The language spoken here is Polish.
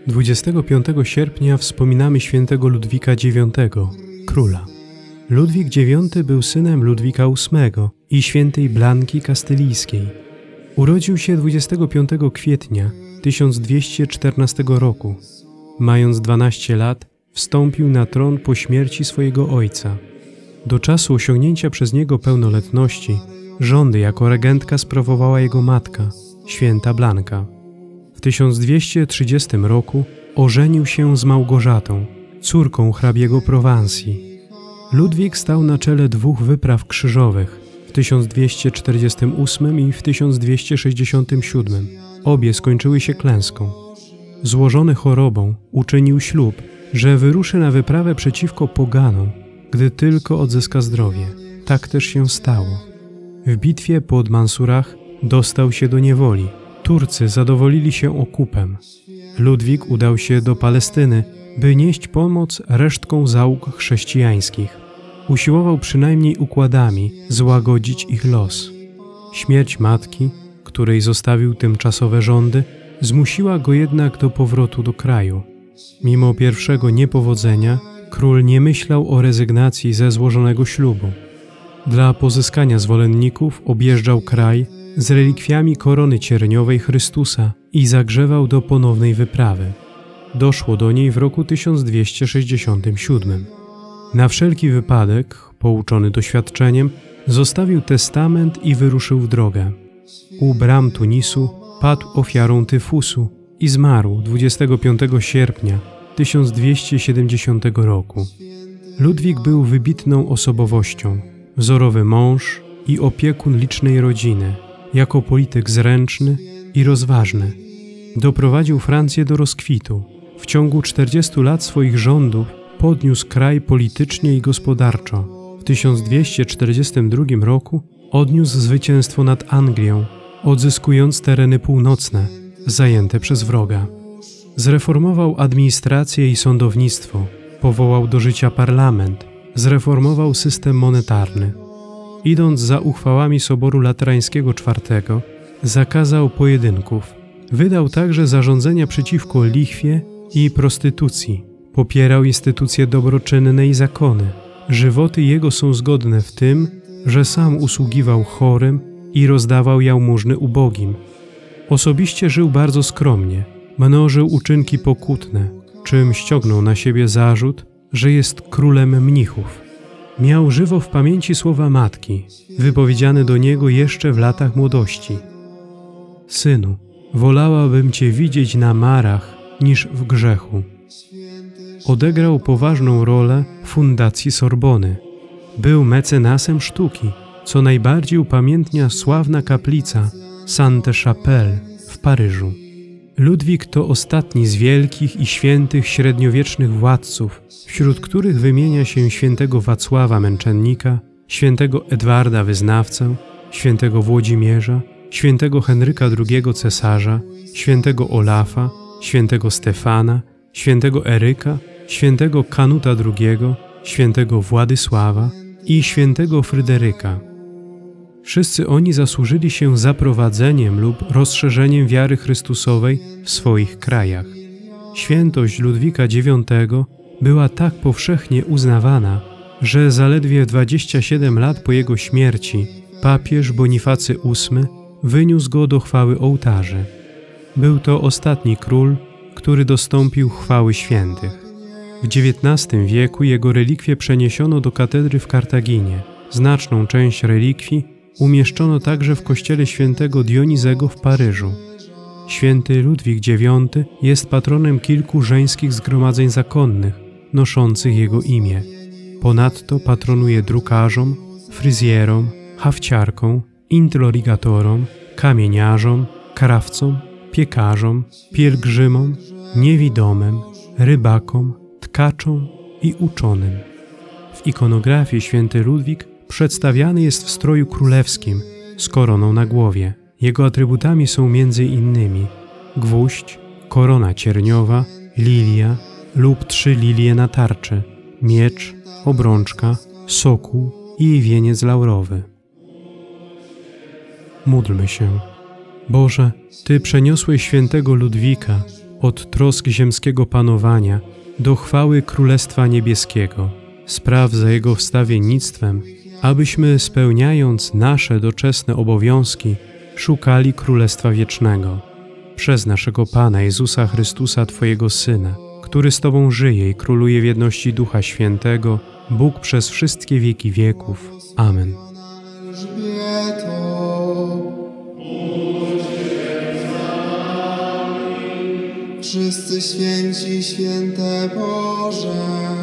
25 sierpnia wspominamy świętego Ludwika IX, króla. Ludwik IX był synem Ludwika VIII i świętej Blanki Kastylijskiej. Urodził się 25 kwietnia 1214 roku. Mając 12 lat, wstąpił na tron po śmierci swojego ojca. Do czasu osiągnięcia przez niego pełnoletności rządy jako regentka sprawowała jego matka, święta Blanka. W 1230 roku ożenił się z Małgorzatą, córką hrabiego Prowansji. Ludwik stał na czele 2 wypraw krzyżowych w 1248 i w 1267. Obie skończyły się klęską. Złożony chorobą uczynił ślub, że wyruszy na wyprawę przeciwko poganom, gdy tylko odzyska zdrowie. Tak też się stało. W bitwie pod Mansurach dostał się do niewoli. Turcy zadowolili się okupem. Ludwik udał się do Palestyny, by nieść pomoc resztkom załóg chrześcijańskich. Usiłował przynajmniej układami złagodzić ich los. Śmierć matki, której zostawił tymczasowe rządy, zmusiła go jednak do powrotu do kraju. Mimo pierwszego niepowodzenia, król nie myślał o rezygnacji ze złożonego ślubu. Dla pozyskania zwolenników objeżdżał kraj z relikwiami korony cierniowej Chrystusa i zagrzewał do ponownej wyprawy. Doszło do niej w roku 1267. Na wszelki wypadek, pouczony doświadczeniem, zostawił testament i wyruszył w drogę. U bram Tunisu padł ofiarą tyfusu i zmarł 25 sierpnia 1270 roku. Ludwik był wybitną osobowością, wzorowy mąż i opiekun licznej rodziny, jako polityk zręczny i rozważny. Doprowadził Francję do rozkwitu. W ciągu 40 lat swoich rządów podniósł kraj politycznie i gospodarczo. W 1242 roku odniósł zwycięstwo nad Anglią, odzyskując tereny północne, zajęte przez wroga. Zreformował administrację i sądownictwo, powołał do życia parlament, zreformował system monetarny. Idąc za uchwałami Soboru Laterańskiego IV, zakazał pojedynków. Wydał także zarządzenia przeciwko lichwie i prostytucji. Popierał instytucje dobroczynne i zakony. Żywoty jego są zgodne w tym, że sam usługiwał chorym i rozdawał jałmużny ubogim. Osobiście żył bardzo skromnie, mnożył uczynki pokutne, czym ściągnął na siebie zarzut, że jest królem mnichów. Miał żywo w pamięci słowa matki, wypowiedziane do niego jeszcze w latach młodości. Synu, wolałabym cię widzieć na marach niż w grzechu. Odegrał poważną rolę w fundacji Sorbony. Był mecenasem sztuki, co najbardziej upamiętnia sławna kaplica Sainte-Chapelle w Paryżu. Ludwik to ostatni z wielkich i świętych średniowiecznych władców, wśród których wymienia się świętego Wacława Męczennika, świętego Edwarda Wyznawcę, świętego Włodzimierza, świętego Henryka II Cesarza, świętego Olafa, świętego Stefana, świętego Eryka, świętego Kanuta II, świętego Władysława i świętego Fryderyka. Wszyscy oni zasłużyli się zaprowadzeniem lub rozszerzeniem wiary Chrystusowej w swoich krajach. Świętość Ludwika IX była tak powszechnie uznawana, że zaledwie 27 lat po jego śmierci papież Bonifacy VIII wyniósł go do chwały ołtarzy. Był to ostatni król, który dostąpił chwały świętych. W XIX wieku jego relikwie przeniesiono do katedry w Kartaginie. Znaczną część relikwii umieszczono także w kościele świętego Dionizego w Paryżu. Święty Ludwik IX jest patronem kilku żeńskich zgromadzeń zakonnych noszących jego imię. Ponadto patronuje drukarzom, fryzjerom, hafciarkom, introrigatorom, kamieniarzom, krawcom, piekarzom, pielgrzymom, niewidomym, rybakom, tkaczom i uczonym. W ikonografii święty Ludwik przedstawiany jest w stroju królewskim z koroną na głowie. Jego atrybutami są m.in. gwóźdź, korona cierniowa, lilia lub 3 lilie na tarczy, miecz, obrączka, sokół i wieniec laurowy. Módlmy się. Boże, Ty przeniosłeś świętego Ludwika od trosk ziemskiego panowania do chwały Królestwa Niebieskiego. Spraw za Jego wstawiennictwem, abyśmy, spełniając nasze doczesne obowiązki, szukali Królestwa Wiecznego. Przez naszego Pana Jezusa Chrystusa, Twojego Syna, który z Tobą żyje i króluje w jedności Ducha Świętego, Bóg przez wszystkie wieki wieków. Amen. Wszyscy święci, święte Boże,